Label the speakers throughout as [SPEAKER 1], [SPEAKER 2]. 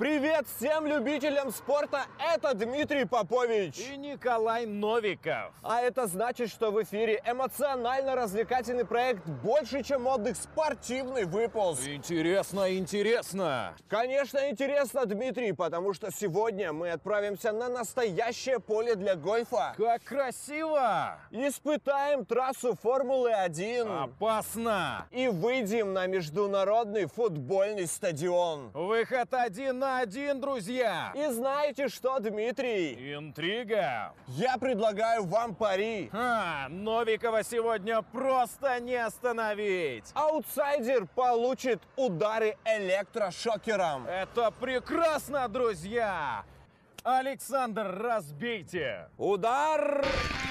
[SPEAKER 1] Привет всем любителям спорта, это Дмитрий Попович
[SPEAKER 2] и Николай Новиков.
[SPEAKER 1] А это значит, что в эфире эмоционально-развлекательный проект «Больше, чем отдых», спортивный выпуск.
[SPEAKER 2] Интересно.
[SPEAKER 1] Конечно, интересно, Дмитрий, потому что сегодня мы отправимся на настоящее поле для гольфа.
[SPEAKER 2] Как красиво!
[SPEAKER 1] Испытаем трассу Формулы-1.
[SPEAKER 2] Опасно!
[SPEAKER 1] И выйдем на международный футбольный стадион.
[SPEAKER 2] Выход 1 на 1, друзья!
[SPEAKER 1] И знаете что, Дмитрий?
[SPEAKER 2] Интрига!
[SPEAKER 1] Я предлагаю вам пари.
[SPEAKER 2] Новикова сегодня просто не остановить!
[SPEAKER 1] Аутсайдер получит удары электрошокером.
[SPEAKER 2] Это прекрасно, друзья! Александр, разбейте!
[SPEAKER 1] Удар!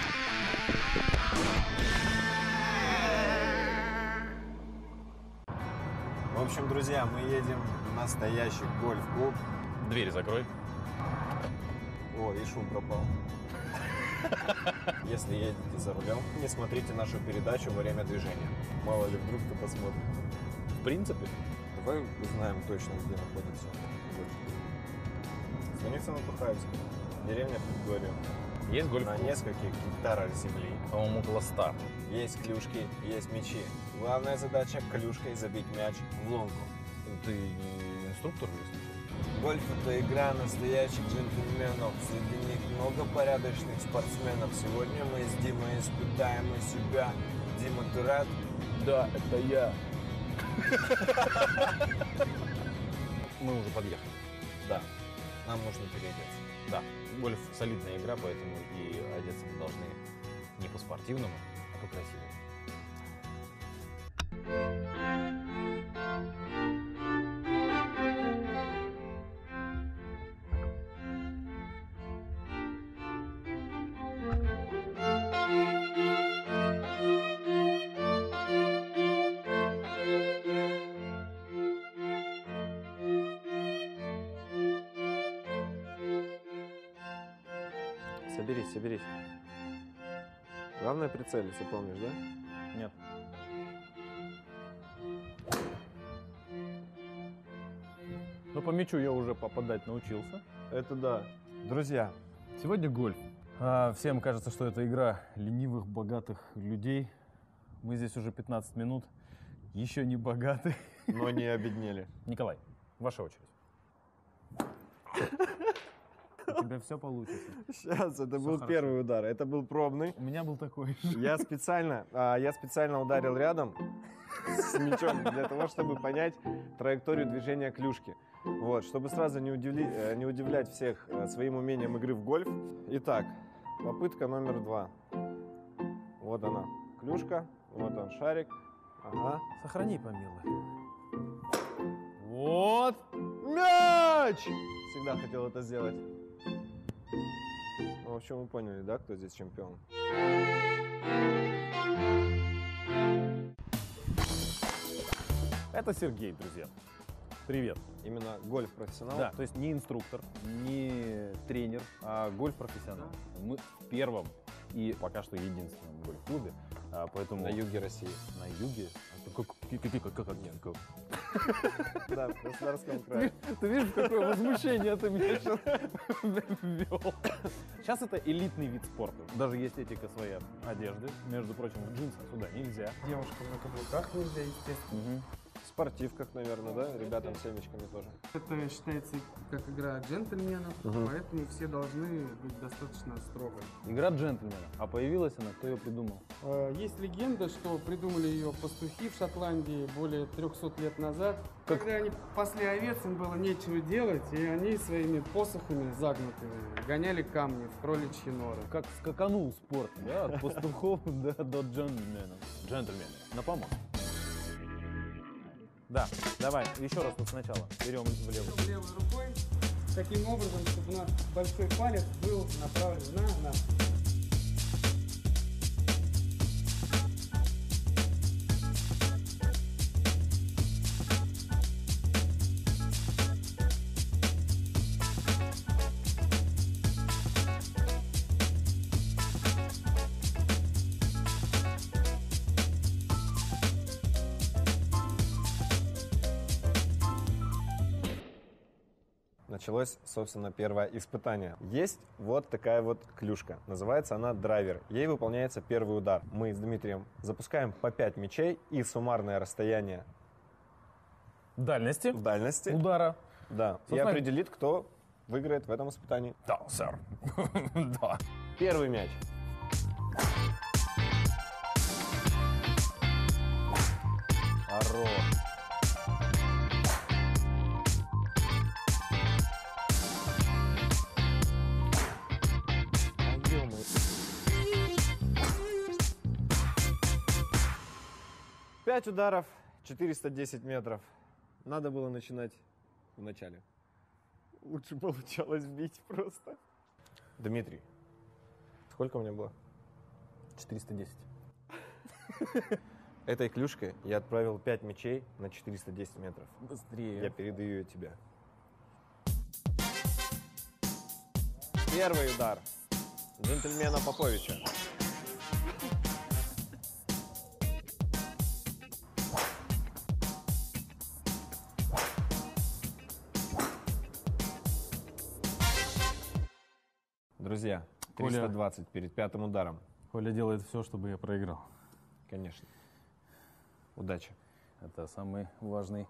[SPEAKER 3] В общем, друзья, мы едем в настоящий гольф-клуб.
[SPEAKER 2] Двери закрой.
[SPEAKER 3] О, и шум пропал. Если едете за рулем, не смотрите нашу передачу во время движения. Мало ли, вдруг кто посмотрит.
[SPEAKER 2] В принципе.
[SPEAKER 3] Давай узнаем точно, где находится гольф. Станица Натухаевская, деревня Предгорье.
[SPEAKER 2] Есть гольф?
[SPEAKER 3] На нескольких гектарах земли.
[SPEAKER 2] По-моему, около 100.
[SPEAKER 3] Есть клюшки, есть мячи. Главная задача – клюшкой забить мяч в лунку.
[SPEAKER 2] Ты не инструктор, если?
[SPEAKER 3] Гольф – это игра настоящих джентльменов. Среди них много порядочных спортсменов. Сегодня мы с Димой испытаем у себя. Дима, ты рад?
[SPEAKER 2] Да, это я. Мы уже подъехали.
[SPEAKER 3] Да. Нам нужно переодеться.
[SPEAKER 2] Да, гольф солидная игра, поэтому и одеться мы должны не по-спортивному, а по-красивому.
[SPEAKER 3] Соберись. Главное прицелиться, помнишь, да?
[SPEAKER 2] Нет. Но по мячу я уже попадать научился.
[SPEAKER 3] Это да. Друзья,
[SPEAKER 2] Сегодня гольф. Всем кажется, что это игра ленивых, богатых людей. Мы здесь уже 15 минут, еще не богаты.
[SPEAKER 3] но не обеднели.
[SPEAKER 2] Николай, ваша очередь. У тебя все получится.
[SPEAKER 3] Сейчас, это
[SPEAKER 2] Всё
[SPEAKER 3] был
[SPEAKER 2] хорошо.
[SPEAKER 3] первый удар, это был пробный.
[SPEAKER 2] У меня был такой же.
[SPEAKER 3] Я специально ударил рядом с мячом для того, чтобы понять траекторию движения клюшки. Вот, чтобы сразу не удивлять всех своим умением игры в гольф. Итак, попытка номер 2. Вот она, клюшка, вот он, шарик. Ага.
[SPEAKER 2] Сохрани, помилуй. Вот.
[SPEAKER 3] Мяч! Всегда хотел это сделать. Ну, в общем, вы поняли, да, кто здесь чемпион?
[SPEAKER 2] Это Сергей, друзья. Привет.
[SPEAKER 3] Именно гольф-профессионал?
[SPEAKER 2] Да, то есть не инструктор, не тренер, а гольф-профессионал. Мы в первом и пока что единственном гольф-клубе, поэтому...
[SPEAKER 3] На юге России.
[SPEAKER 2] На юге? Как?
[SPEAKER 3] Да, в Краснодарском крае.
[SPEAKER 2] Ты видишь, какое возмущение ты меня сейчас ввел? Сейчас это элитный вид спорта. Даже есть этика своя одежды. Между прочим, в джинсах сюда нельзя.
[SPEAKER 4] Девушкам на каблуках нельзя, естественно.
[SPEAKER 3] В спортивках, наверное, да? Ребятам с семечками тоже.
[SPEAKER 4] Это считается как игра джентльменов, поэтому все должны быть достаточно строго.
[SPEAKER 2] Игра джентльмена. А появилась она, кто ее придумал?
[SPEAKER 4] Есть легенда, что придумали ее пастухи в Шотландии более 300 лет назад. Когда они пасли овец, им было нечего делать, и они своими посохами загнутыми гоняли камни в кроличьи норы.
[SPEAKER 2] Как скаканул спорт, да, от пастухов до джентльменов. Джентльмены, на помост. Да, давай, еще раз вот сначала. Берем в левую.
[SPEAKER 4] Левой рукой, таким образом, чтобы у нас большой палец был направлен на нас.
[SPEAKER 3] началось, собственно, первое испытание. Есть вот такая вот клюшка. Называется она драйвер. Ей выполняется первый удар. Мы с Дмитрием запускаем по 5 мячей, и суммарное расстояние
[SPEAKER 2] Дальности
[SPEAKER 3] дальности,
[SPEAKER 2] удара.
[SPEAKER 3] да, и
[SPEAKER 2] Собственно,
[SPEAKER 3] определит, кто выиграет в этом испытании.
[SPEAKER 2] Да, сэр. Да.
[SPEAKER 3] Первый мяч.
[SPEAKER 2] Хорош.
[SPEAKER 3] Пять ударов, 410 метров. Надо было начинать в начале. Лучше получалось бить просто. Дмитрий, сколько у меня было?
[SPEAKER 2] 410.
[SPEAKER 3] Этой клюшкой я отправил 5 мячей на 410 метров.
[SPEAKER 2] Быстрее.
[SPEAKER 3] Я передаю ее тебе. Первый удар. Джентльмена Поповича. Друзья,
[SPEAKER 2] Коля.
[SPEAKER 3] 320 перед пятым ударом.
[SPEAKER 2] Коля делает все, чтобы я проиграл.
[SPEAKER 3] Конечно. Удачи.
[SPEAKER 2] Это самый важный.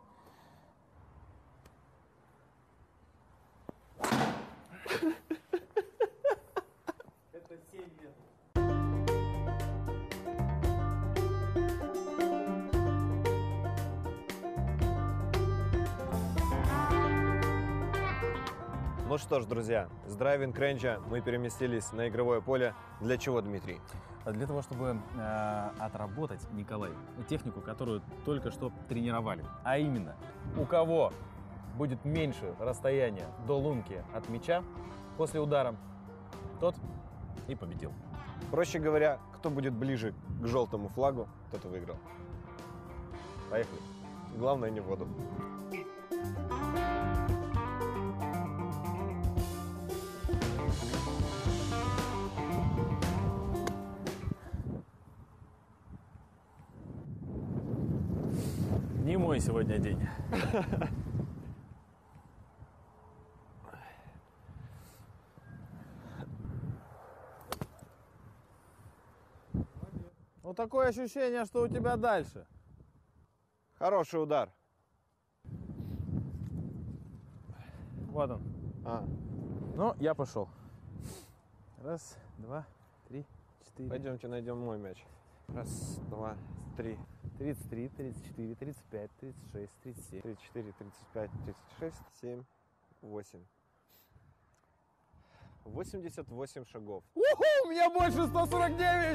[SPEAKER 3] Ну что ж, друзья, с драйвинг рейнджа мы переместились на игровое поле. Для чего, Дмитрий?
[SPEAKER 2] Для того, чтобы отработать, Николай, технику, которую только что тренировали. А именно, у кого будет меньше расстояние до лунки от мяча после удара, тот и победил.
[SPEAKER 3] Проще говоря, кто будет ближе к желтому флагу, тот и выиграл. Поехали. Главное не в воду.
[SPEAKER 2] Не мой сегодня день. Вот такое ощущение, что у тебя дальше.
[SPEAKER 3] Хороший удар.
[SPEAKER 2] Вот он.
[SPEAKER 3] А,
[SPEAKER 2] Ну, я пошел. Раз, два, три, четыре.
[SPEAKER 3] пойдемте найдем мой мяч. Раз, два, три,
[SPEAKER 2] 33, 34, 35, 36, 37.
[SPEAKER 3] 34, 35, 36, 7, 8. 88 шагов.
[SPEAKER 2] У меня больше 149!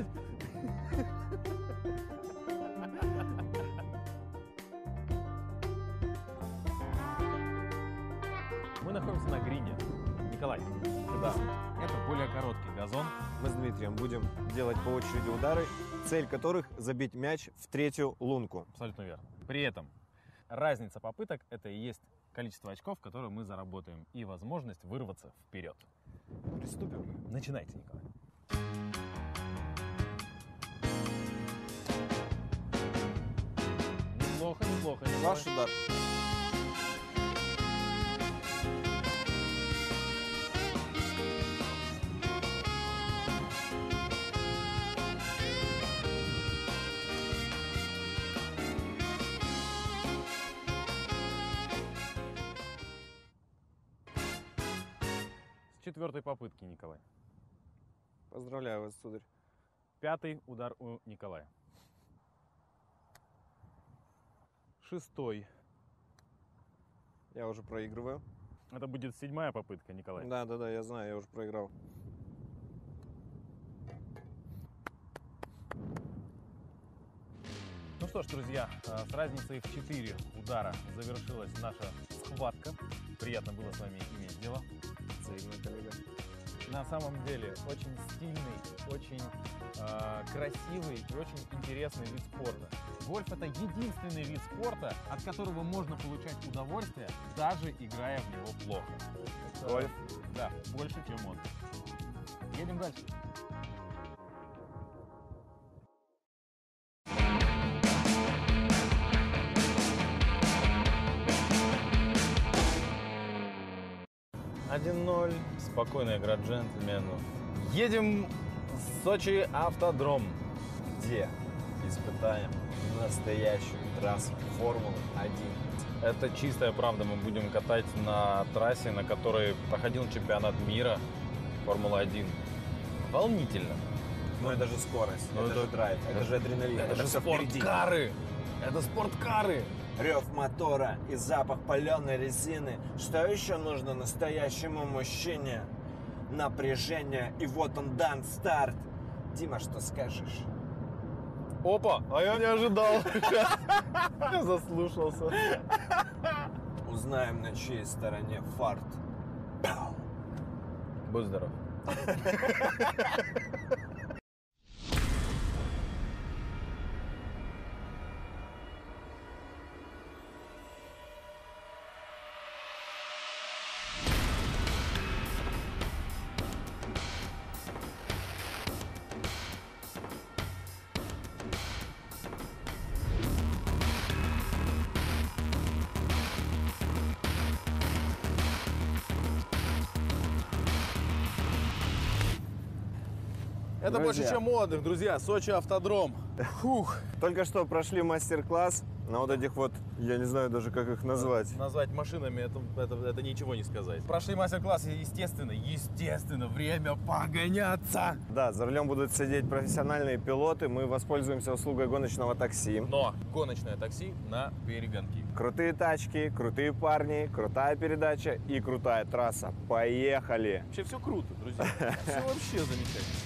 [SPEAKER 2] Мы находимся на грине. Николай,
[SPEAKER 3] Да.
[SPEAKER 2] это более короткий газон.
[SPEAKER 3] Мы с Дмитрием будем делать по очереди удары, цель которых забить мяч в третью лунку.
[SPEAKER 2] Абсолютно верно. При этом разница попыток – это и есть количество очков, которые мы заработаем, и возможность вырваться вперед.
[SPEAKER 3] Приступим.
[SPEAKER 2] Начинайте, Николай. Неплохо, неплохо. Николай.
[SPEAKER 3] Ваш удар.
[SPEAKER 2] С четвертой попытки, Николай.
[SPEAKER 3] Поздравляю вас, сударь.
[SPEAKER 2] Пятый удар у Николая. Шестой.
[SPEAKER 3] Я уже проигрываю.
[SPEAKER 2] Это будет седьмая попытка, Николай.
[SPEAKER 3] Да, я знаю, я уже проиграл.
[SPEAKER 2] Ну что ж, друзья, с разницей в 4 удара завершилась наша схватка. Приятно было с вами иметь дело.
[SPEAKER 3] Взаимно, коллега.
[SPEAKER 2] На самом деле очень стильный, очень красивый и очень интересный вид спорта. Гольф – это единственный вид спорта, от которого можно получать удовольствие, даже играя в него плохо.
[SPEAKER 3] Гольф?
[SPEAKER 2] Да, больше, чем он. Едем дальше. 1-0. Спокойная игра джентльменов. Едем в Сочи автодром,
[SPEAKER 1] Где испытаем настоящую трассу Формулы-1.
[SPEAKER 2] Это чистая правда. Мы будем катать на трассе, на которой проходил чемпионат мира Формула-1. Волнительно.
[SPEAKER 1] Ну это же скорость,
[SPEAKER 2] Ну,
[SPEAKER 1] это
[SPEAKER 2] это-
[SPEAKER 1] же драйв, это же адреналин,
[SPEAKER 2] Это же
[SPEAKER 1] всё впереди.
[SPEAKER 2] спорткары! Это спорткары!
[SPEAKER 1] Рев мотора и запах паленой резины. Что еще нужно настоящему мужчине? Напряжение, и вот он дан старт. Дима, что скажешь?
[SPEAKER 2] Опа! А я не ожидал. Я заслушался.
[SPEAKER 1] Узнаем, на чьей стороне фарт.
[SPEAKER 2] Будь здоров. Это больше,
[SPEAKER 3] Друзья.
[SPEAKER 2] чем отдых, друзья. Сочи автодром. Фух.
[SPEAKER 3] Только что прошли мастер-класс на вот этих вот, я не знаю даже, как их назвать.
[SPEAKER 2] Назвать машинами это ничего не сказать. Прошли мастер-классы, естественно, время погоняться.
[SPEAKER 3] Да, за рулем будут сидеть профессиональные пилоты. Мы воспользуемся услугой гоночного такси.
[SPEAKER 2] Но гоночное такси на перегонки.
[SPEAKER 3] Крутые тачки, крутые парни, крутая передача и крутая трасса. Поехали!
[SPEAKER 2] Вообще все круто, друзья. Все вообще замечательно.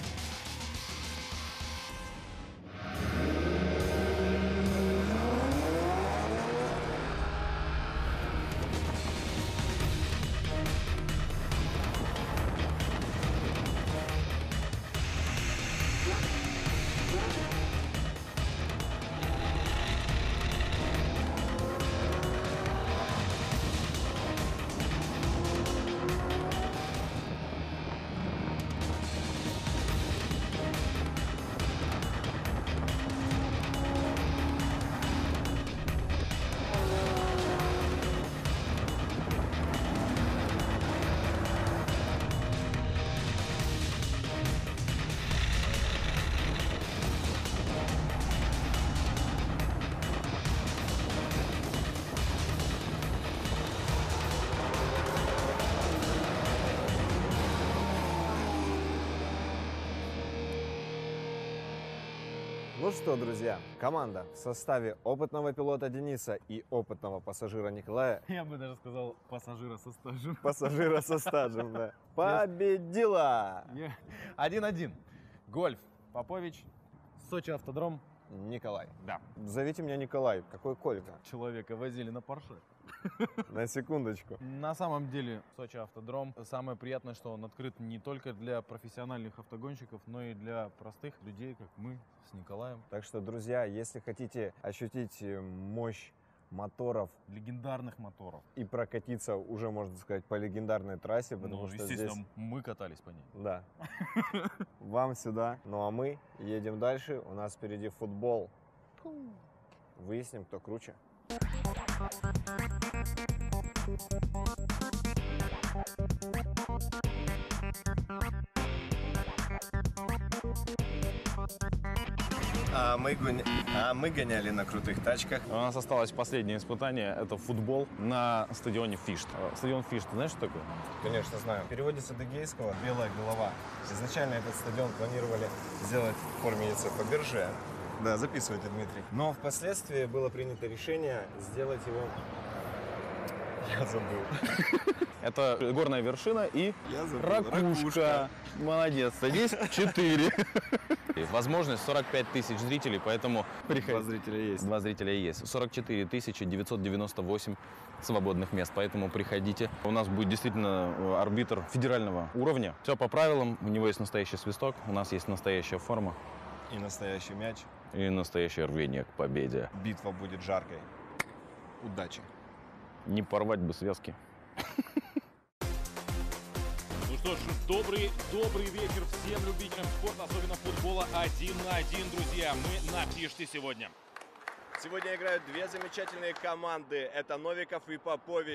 [SPEAKER 3] Ну что, друзья, команда в составе опытного пилота Дениса и опытного пассажира Николая,
[SPEAKER 2] Я бы даже сказал пассажира со стажем.
[SPEAKER 3] пассажира со стажем, да, победила
[SPEAKER 2] 1-1. Гольф. Попович. Сочи автодром.
[SPEAKER 3] Николай.
[SPEAKER 2] Да.
[SPEAKER 3] Зовите меня Николай, какой Колька?
[SPEAKER 2] Человека возили на Порше.
[SPEAKER 3] На секундочку.
[SPEAKER 2] На самом деле, Сочи автодром, самое приятное, что он открыт не только для профессиональных автогонщиков, но и для простых людей, как мы с Николаем.
[SPEAKER 3] Так что, друзья, если хотите ощутить мощь моторов
[SPEAKER 2] Легендарных моторов.
[SPEAKER 3] и прокатиться уже, можно сказать, по легендарной трассе, потому
[SPEAKER 2] Ну,
[SPEAKER 3] что
[SPEAKER 2] естественно,
[SPEAKER 3] здесь...
[SPEAKER 2] мы катались по ней.
[SPEAKER 3] Да. Вам сюда. Ну а мы едем дальше. У нас впереди футбол. Выясним, кто круче.
[SPEAKER 1] А мы гоняли на крутых тачках.
[SPEAKER 2] У нас осталось последнее испытание. Это футбол на стадионе Фишт. Стадион Фишт, ты знаешь, что такое?
[SPEAKER 3] Конечно, знаю. В переводе с адыгейского «белая голова». Изначально этот стадион планировали сделать в форме яйца Фаберже. Да, записывайте, Дмитрий. Но впоследствии было принято решение сделать его... Я забыл.
[SPEAKER 2] Это горная вершина и
[SPEAKER 3] Я забыл.
[SPEAKER 2] ракушка. Молодец, садись 4. Возможность 45 тысяч зрителей, поэтому приходи.
[SPEAKER 3] Два зрителя есть.
[SPEAKER 2] Два зрителя есть. 44 998 свободных мест, поэтому приходите. У нас будет действительно арбитр федерального уровня. Все по правилам, у него есть настоящий свисток, у нас есть настоящая форма
[SPEAKER 3] И настоящий мяч.
[SPEAKER 2] и настоящее рвение к победе.
[SPEAKER 3] Битва будет жаркой. Удачи.
[SPEAKER 2] Не порвать бы связки.
[SPEAKER 5] Ну что ж, добрый вечер всем любителям спорта, особенно футбола 1 на 1, друзья. Мы на Фиште сегодня.
[SPEAKER 1] Сегодня играют две замечательные команды. Это Новиков и Попович.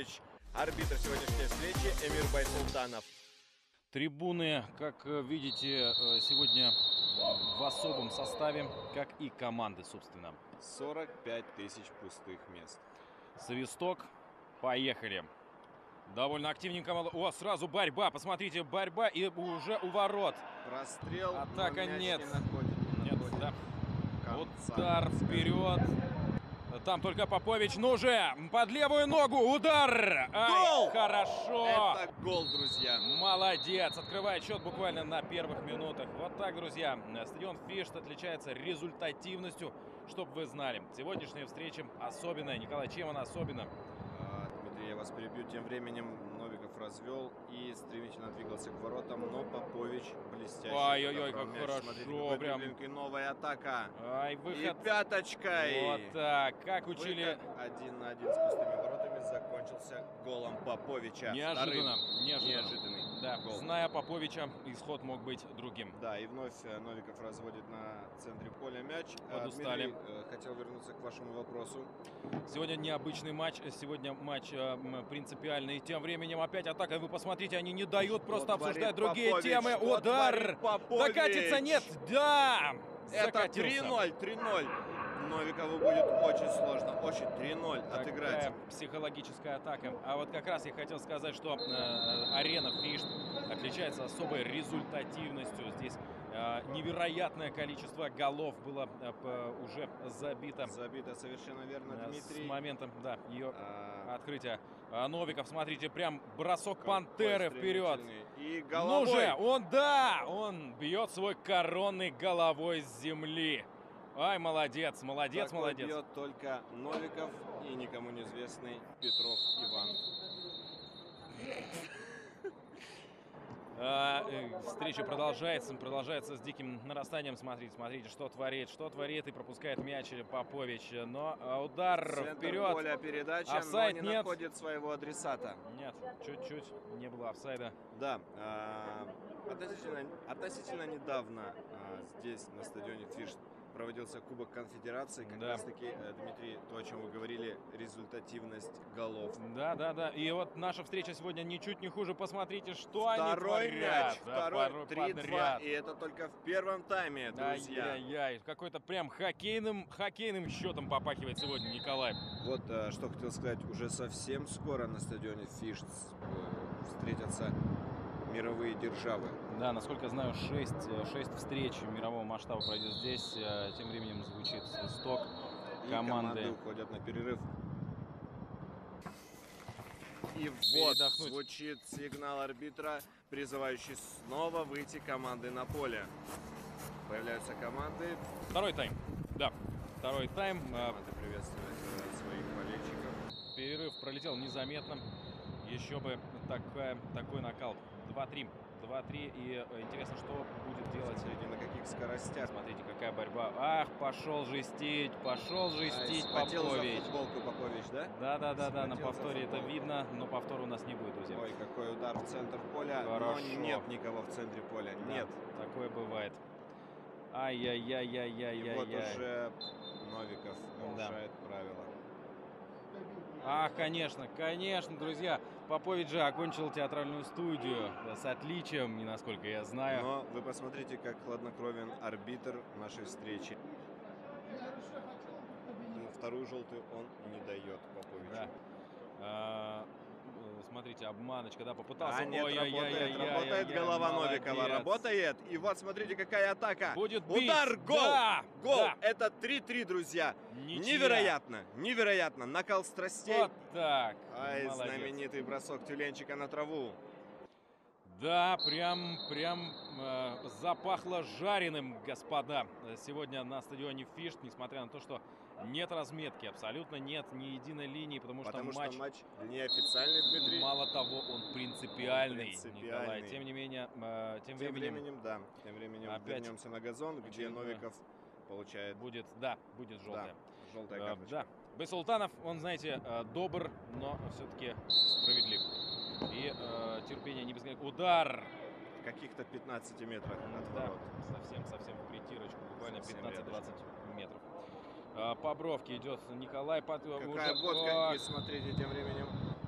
[SPEAKER 1] Арбитр сегодняшней встречи Эмир Байсултанов.
[SPEAKER 5] Трибуны, как видите, сегодня в особом составе, как и команды, собственно.
[SPEAKER 1] 45 тысяч пустых мест.
[SPEAKER 5] Свисток. Поехали. Довольно активненько. О, сразу борьба. Посмотрите, борьба и уже у ворот.
[SPEAKER 1] Прострел.
[SPEAKER 5] Атака
[SPEAKER 1] но мяч
[SPEAKER 5] нет.
[SPEAKER 1] Не находит, не
[SPEAKER 5] Нет,
[SPEAKER 1] находит
[SPEAKER 5] да.
[SPEAKER 1] конца.
[SPEAKER 5] Удар вперед. Там только Попович. Ну уже под левую ногу. Удар.
[SPEAKER 1] Гол!
[SPEAKER 5] Ай, хорошо.
[SPEAKER 1] Это гол, друзья.
[SPEAKER 5] Молодец. Открывает счет буквально на первых минутах. Вот так, друзья. Стадион Фишт отличается результативностью, чтобы вы знали. Сегодняшняя встреча особенная. Николай, чем она особенна?
[SPEAKER 1] Дмитрий, я вас перебью. Тем временем Новиков развел и стремительно двигался к воротам, но Попович блестяще.
[SPEAKER 5] Ой-ой-ой, как
[SPEAKER 1] мяч.
[SPEAKER 5] хорошо,
[SPEAKER 1] Смотрите, какой
[SPEAKER 5] прям.
[SPEAKER 1] дриблинг и новая атака.
[SPEAKER 5] Ай,
[SPEAKER 1] И
[SPEAKER 5] выход.
[SPEAKER 1] пяточкой.
[SPEAKER 5] Вот так. Как учили.
[SPEAKER 1] 1 на 1 с пустыми воротами закончился голом Поповича.
[SPEAKER 5] Неожиданно.
[SPEAKER 1] Вторым неожиданный
[SPEAKER 5] Да,
[SPEAKER 1] гол.
[SPEAKER 5] зная Поповича, исход мог быть другим.
[SPEAKER 1] Да, и вновь Новиков разводит на центре поля мяч.
[SPEAKER 5] Подустали.
[SPEAKER 1] Дмитрий, хотел вернуться к вашему вопросу.
[SPEAKER 5] Сегодня необычный матч. Сегодня матч принципиальный. Тем временем опять атака. Вы посмотрите, они не дают просто
[SPEAKER 1] Что
[SPEAKER 5] обсуждать
[SPEAKER 1] творит
[SPEAKER 5] другие
[SPEAKER 1] Попович?
[SPEAKER 5] темы.
[SPEAKER 1] Что
[SPEAKER 5] Удар.
[SPEAKER 1] творит Попович?
[SPEAKER 5] Докатится нет. Да.
[SPEAKER 1] Это
[SPEAKER 5] Закатился.
[SPEAKER 1] 3-0, 3-0. Новикову будет очень сложно, очень 3-0 отыграть.
[SPEAKER 5] Такая психологическая атака. А вот как раз я хотел сказать, что арена Фишт отличается особой результативностью. Здесь невероятное количество голов было уже забито.
[SPEAKER 1] Забито совершенно верно, Дмитрий.
[SPEAKER 5] С моментом, да, ее
[SPEAKER 1] А,
[SPEAKER 5] открытия. Новиков, смотрите, прям бросок
[SPEAKER 1] какой
[SPEAKER 5] пантеры вперед.
[SPEAKER 1] стремительный. И
[SPEAKER 5] Ну
[SPEAKER 1] головой.
[SPEAKER 5] же, он бьет свой коронный головой с земли. Ай, молодец, молодец,
[SPEAKER 1] Такой
[SPEAKER 5] молодец.
[SPEAKER 1] бьет только Новиков и никому неизвестный Петров Иван.
[SPEAKER 5] Встреча продолжается с диким нарастанием. Смотрите, что творит и пропускает мяч Попович. Но удар
[SPEAKER 1] Центр
[SPEAKER 5] вперед.
[SPEAKER 1] поля передача,
[SPEAKER 5] Офсайд
[SPEAKER 1] но не
[SPEAKER 5] нет.
[SPEAKER 1] находит своего адресата.
[SPEAKER 5] Нет, чуть-чуть не было офсайда.
[SPEAKER 1] Да, относительно недавно здесь, на стадионе Фишт, проводился Кубок Конфедерации. Как
[SPEAKER 5] Да.
[SPEAKER 1] раз таки, Дмитрий, то, о чем вы говорили, результативность голов.
[SPEAKER 5] Да. И вот наша встреча сегодня ничуть не хуже. Посмотрите, что они
[SPEAKER 1] Второй
[SPEAKER 5] творят.
[SPEAKER 1] мяч,
[SPEAKER 5] Да,
[SPEAKER 1] второй, 3-2,
[SPEAKER 5] подряд.
[SPEAKER 1] и это только в первом тайме, друзья.
[SPEAKER 5] Ай-яй-яй, какой-то прям хоккейным счетом попахивает сегодня Николай.
[SPEAKER 1] Вот что хотел сказать, уже совсем скоро на стадионе Фишт встретятся мировые державы.
[SPEAKER 5] Да, насколько знаю, 6 встреч мирового масштаба пройдет здесь. Тем временем звучит свисток.
[SPEAKER 1] И
[SPEAKER 5] Команды
[SPEAKER 1] уходят на перерыв. И вот
[SPEAKER 5] Передохнуть.
[SPEAKER 1] звучит сигнал арбитра, призывающий снова выйти команды на поле. Появляются команды.
[SPEAKER 5] Второй тайм. Да, второй тайм.
[SPEAKER 1] Команды приветствуют своих болельщиков.
[SPEAKER 5] Перерыв пролетел незаметно. Еще бы такой нокаут. 2-3. 2-3. И интересно, что будет делать.
[SPEAKER 1] Смотрите, на каких скоростях.
[SPEAKER 5] Смотрите, какая борьба. Ах, пошел жестить
[SPEAKER 1] Спотел за
[SPEAKER 5] Попович.
[SPEAKER 1] футболку Попович, да?
[SPEAKER 5] Да, на
[SPEAKER 1] Спотел за
[SPEAKER 5] повторе это
[SPEAKER 1] футболку.
[SPEAKER 5] видно, но повтора у нас не будет, друзья.
[SPEAKER 1] Ой, какой удар в центр поля.
[SPEAKER 5] Хорошо.
[SPEAKER 1] Но нет никого в центре поля.
[SPEAKER 5] Да,
[SPEAKER 1] Нет.
[SPEAKER 5] такое бывает.
[SPEAKER 1] И
[SPEAKER 5] Ай-яй-яй-яй-яй-яй.
[SPEAKER 1] вот уже Новиков нарушает правила.
[SPEAKER 5] Ах, конечно, друзья. Попович же окончил театральную студию с отличием, не насколько я знаю.
[SPEAKER 1] Но вы посмотрите, как хладнокровен арбитр нашей встречи. Вторую желтую он не дает Поповичу.
[SPEAKER 5] Да. Смотрите, обманочка, да, попытался.
[SPEAKER 1] Нет,
[SPEAKER 5] Ой-ой-ой-ой-ой-ой-ой,
[SPEAKER 1] работает голова Новикова,
[SPEAKER 5] молодец.
[SPEAKER 1] работает. И вот смотрите, какая атака.
[SPEAKER 5] Будет бить.
[SPEAKER 1] Удар, гол!
[SPEAKER 5] Да,
[SPEAKER 1] Гол!
[SPEAKER 5] да.
[SPEAKER 1] Это 3-3, друзья.
[SPEAKER 5] Ничья.
[SPEAKER 1] Невероятно. Накал страстей.
[SPEAKER 5] Вот так.
[SPEAKER 1] Ай,
[SPEAKER 5] Молодец.
[SPEAKER 1] знаменитый бросок тюленчика на траву.
[SPEAKER 5] Да, прям запахло жареным, господа. Сегодня на стадионе Фишт, несмотря на то, что нет разметки, абсолютно нет ни единой линии, потому что матч
[SPEAKER 1] неофициальный, Дмитрий.
[SPEAKER 5] мало того, он принципиальный,
[SPEAKER 1] Принципиальный.
[SPEAKER 5] Николай. Тем не менее, тем временем
[SPEAKER 1] Тем временем
[SPEAKER 5] опять
[SPEAKER 1] вернемся на газон, где
[SPEAKER 5] очередное.
[SPEAKER 1] Новиков получает
[SPEAKER 5] будет желтая.
[SPEAKER 1] желтая карточка.
[SPEAKER 5] Да, Байсултанов, он, знаете, добр, но все-таки справедлив. И терпение не безгранично. Удар!
[SPEAKER 1] В каких-то 15 метрах от
[SPEAKER 5] Да,
[SPEAKER 1] ворот.
[SPEAKER 5] совсем в притирочку, буквально
[SPEAKER 1] Совсем
[SPEAKER 5] 15-20 метров. По бровке идет Николай.
[SPEAKER 1] Какая водка. И смотрите, тем временем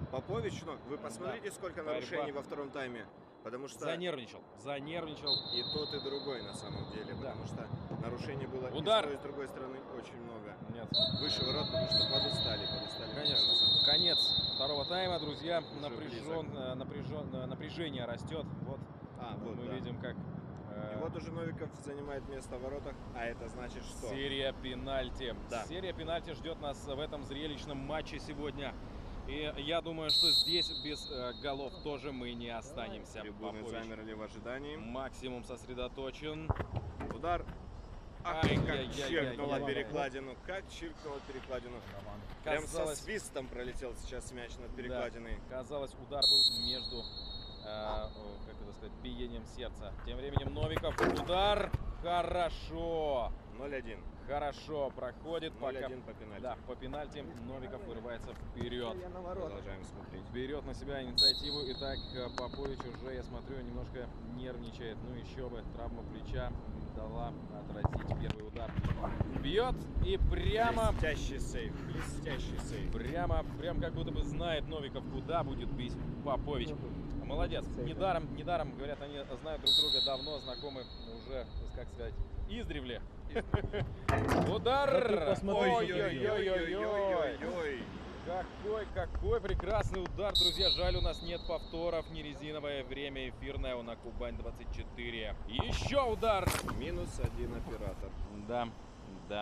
[SPEAKER 3] Попович, ну, вы посмотрите, сколько
[SPEAKER 5] Борьба.
[SPEAKER 3] нарушений во втором тайме. Потому что
[SPEAKER 5] Занервничал.
[SPEAKER 3] и тот, и другой на самом деле.
[SPEAKER 5] Да.
[SPEAKER 3] Потому что нарушений было
[SPEAKER 5] Удар.
[SPEAKER 3] и с той, и с другой стороны очень много.
[SPEAKER 5] Нет.
[SPEAKER 3] Выше ворот, потому что подустали.
[SPEAKER 5] Конечно. Конец второго тайма, друзья.
[SPEAKER 3] близок.
[SPEAKER 5] Напряжение растет. Вот
[SPEAKER 3] Вот,
[SPEAKER 5] мы
[SPEAKER 3] да.
[SPEAKER 5] видим, как
[SPEAKER 3] И вот уже Новиков занимает место в воротах, а это значит что?
[SPEAKER 5] серия пенальти.
[SPEAKER 3] Да.
[SPEAKER 5] Серия пенальти ждет нас в этом зрелищном матче сегодня. И я думаю, что здесь без голов тоже мы не останемся.
[SPEAKER 3] Трибуны
[SPEAKER 5] Попович
[SPEAKER 3] замерли в ожидании.
[SPEAKER 5] максимум сосредоточен.
[SPEAKER 3] Удар. Ах,
[SPEAKER 5] Ай-яй-яй-яй-яй.
[SPEAKER 3] как чиркнула перекладину. Как чиркнула перекладину. Прям со
[SPEAKER 5] Казалось,
[SPEAKER 3] свистом пролетел сейчас мяч над перекладиной.
[SPEAKER 5] казалось, удар был между, как это сказать, биением сердца. Тем временем Новиков. Удар. Хорошо.
[SPEAKER 3] 0-1.
[SPEAKER 5] Хорошо проходит. Пока
[SPEAKER 3] 0-1 по пенальти.
[SPEAKER 5] Да, по пенальти Новиков вырывается вперед.
[SPEAKER 3] Продолжаем смотреть.
[SPEAKER 5] Берет на себя инициативу. Итак, Попович уже, я смотрю, немножко нервничает. Ну еще бы, травма плеча дала отразить первый удар. Бьет и прямо,
[SPEAKER 3] Блестящий сейв. Блестящий сейв.
[SPEAKER 5] прям как будто бы знает Новиков, куда будет бить Попович. Молодец. Недаром, говорят, они знают друг друга давно, знакомы уже, как сказать, издревле. Удар! Ой-ой-ой-ой-ой! Какой прекрасный удар, друзья. Жаль, у нас нет повторов. Не резиновое время эфирное на Кубань-24. Еще удар!
[SPEAKER 3] -1 оператор.
[SPEAKER 5] Да.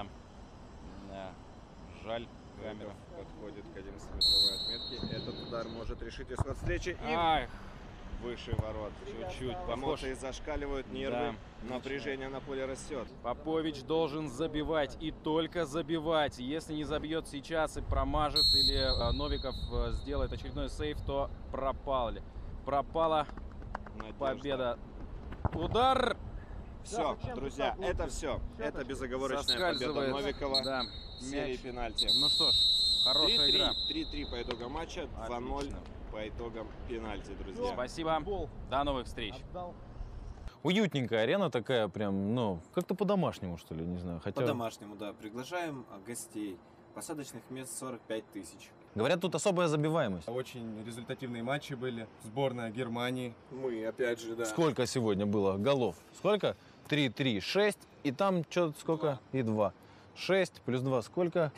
[SPEAKER 5] Жаль, камера.
[SPEAKER 3] Подходит к 11-метровой отметке. Этот удар может решить исход встречи. И
[SPEAKER 5] Ах,
[SPEAKER 3] выше ворот.
[SPEAKER 5] чуть-чуть похож.
[SPEAKER 3] Эмоции зашкаливают, нервы.
[SPEAKER 5] Да.
[SPEAKER 3] Напряжение на поле растет.
[SPEAKER 5] Попович должен забивать и только забивать. Если не забьет сейчас и промажет, или Новиков сделает очередной сейв, то пропала
[SPEAKER 3] Надежда.
[SPEAKER 5] победа. Удар!
[SPEAKER 3] Все, друзья, это все. Это безоговорочная победа
[SPEAKER 5] Соскальзывает.
[SPEAKER 3] Новикова
[SPEAKER 5] Да,
[SPEAKER 3] в серии
[SPEAKER 5] мяч.
[SPEAKER 3] пенальти.
[SPEAKER 5] Ну что ж, хорошая игра.
[SPEAKER 3] 3-3 по итогам матча, 2-0
[SPEAKER 5] Отлично.
[SPEAKER 3] по итогам пенальти, друзья.
[SPEAKER 5] Спасибо. До новых встреч.
[SPEAKER 2] Уютненькая арена такая, прям, ну, как-то по-домашнему, что ли, не знаю. Хотя,
[SPEAKER 1] По-домашнему, да. Приглашаем гостей. Посадочных мест 45 тысяч.
[SPEAKER 2] говорят, тут особая забиваемость.
[SPEAKER 6] Очень результативные матчи были. Сборная Германии.
[SPEAKER 3] Мы, опять же, да.
[SPEAKER 2] Сколько сегодня было голов? Сколько? 3, 3, 6. И там что-то сколько? И 2. 6 плюс 2 сколько?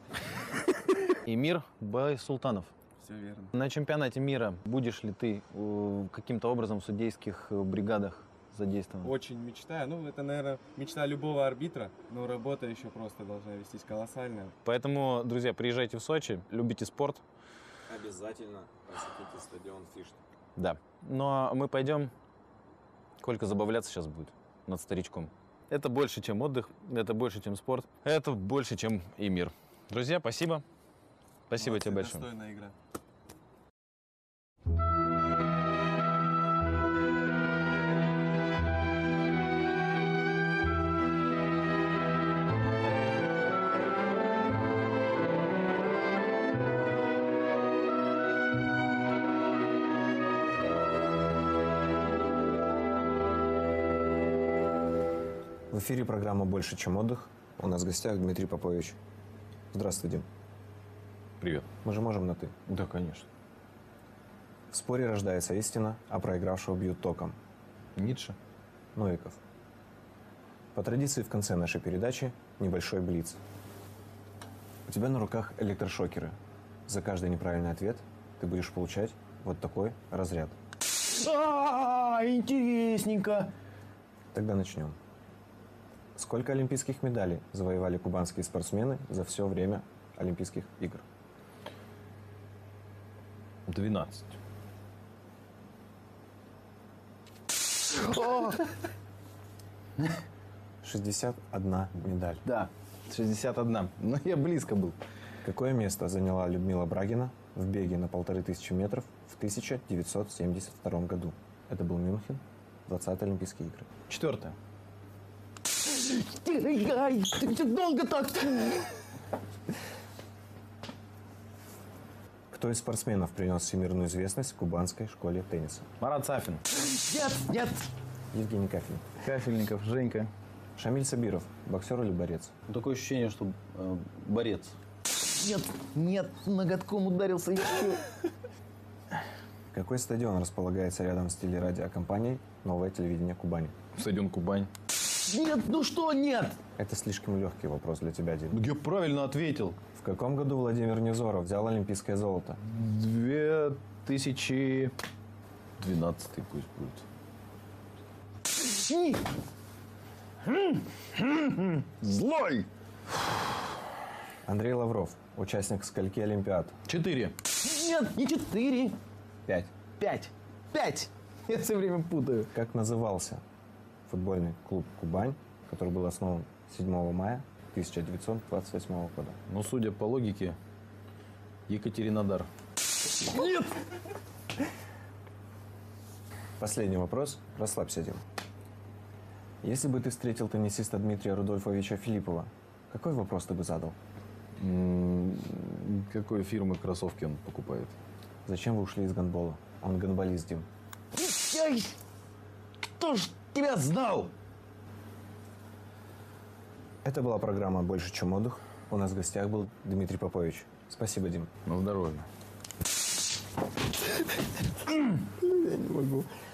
[SPEAKER 2] Эмир Байсултанов.
[SPEAKER 6] Все верно.
[SPEAKER 2] На чемпионате мира будешь ли ты каким-то образом в судейских бригадах задействован?
[SPEAKER 6] Очень мечтаю. Ну, это, наверное, мечта любого арбитра. Но работа еще просто должна вестись колоссальная.
[SPEAKER 2] Поэтому, друзья, приезжайте в Сочи, любите спорт.
[SPEAKER 1] Обязательно посетите стадион Фишт.
[SPEAKER 2] Да. Ну а мы пойдем. Колька забавляться сейчас будет над старичком. Это больше, чем отдых, это больше, чем спорт, это больше, чем и мир. Друзья, спасибо. Спасибо
[SPEAKER 6] Молодцы,
[SPEAKER 2] тебе большое.
[SPEAKER 6] достойная игра.
[SPEAKER 1] В эфире программа «Больше, чем отдых». У нас в гостях Дмитрий Попович. Здравствуй, Дим.
[SPEAKER 2] Привет.
[SPEAKER 1] Мы же можем на «ты».
[SPEAKER 2] Да, конечно.
[SPEAKER 1] В споре рождается истина, а проигравшего бьют током.
[SPEAKER 2] Ницше.
[SPEAKER 1] Новиков. По традиции в конце нашей передачи небольшой блиц. У тебя на руках электрошокеры. За каждый неправильный ответ ты будешь получать вот такой разряд.
[SPEAKER 2] Интересненько.
[SPEAKER 1] Тогда начнем. Сколько олимпийских медалей завоевали кубанские спортсмены за все время Олимпийских игр?
[SPEAKER 2] 12.
[SPEAKER 1] О! 61 медаль.
[SPEAKER 2] Да, 61. Но я близко был.
[SPEAKER 1] Какое место заняла Людмила Брагина в беге на 1500 метров в 1972 году? Это был Мюнхен, 20-е Олимпийские игры.
[SPEAKER 2] 4.
[SPEAKER 7] Ай, ты долго так.
[SPEAKER 1] Кто из спортсменов принес всемирную известность кубанской школе тенниса?
[SPEAKER 2] Марат Сафин.
[SPEAKER 7] Нет.
[SPEAKER 1] Евгений Кафель.
[SPEAKER 2] Кафельников, Женька.
[SPEAKER 1] Шамиль Сабиров. Боксер или борец?
[SPEAKER 2] Такое ощущение, что борец.
[SPEAKER 7] Нет, ноготком ударился еще.
[SPEAKER 1] Какой стадион располагается рядом с телерадиокомпанией «Новое телевидение Кубани»?
[SPEAKER 8] Стадион Кубань.
[SPEAKER 7] Нет, ну что нет?
[SPEAKER 1] Это слишком легкий вопрос для тебя, Дим.
[SPEAKER 8] Я правильно ответил.
[SPEAKER 1] В каком году Владимир Невзоров взял олимпийское золото?
[SPEAKER 8] 2012 пусть будет. Злой!
[SPEAKER 1] Андрей Лавров, участник скольки олимпиад?
[SPEAKER 8] 4.
[SPEAKER 7] Нет, не 4.
[SPEAKER 1] 5.
[SPEAKER 7] 5. 5. Я все время путаю.
[SPEAKER 1] Как назывался футбольный клуб «Кубань», который был основан 7 мая 1928 года?
[SPEAKER 8] Ну, судя по логике, Екатеринодар.
[SPEAKER 7] Нет.
[SPEAKER 1] Последний вопрос. Расслабься, Дим. Если бы ты встретил теннисиста Дмитрия Рудольфовича Филиппова, какой вопрос ты бы задал?
[SPEAKER 8] Какой фирмы кроссовки он покупает?
[SPEAKER 1] Зачем вы ушли из гандбола? Он гандболист, Дим.
[SPEAKER 7] Ай, кто ж тебя знал?
[SPEAKER 1] Это была программа «Больше, чем отдых». У нас в гостях был Дмитрий Попович. Спасибо, Дим.
[SPEAKER 8] На здоровье.
[SPEAKER 7] Я не могу.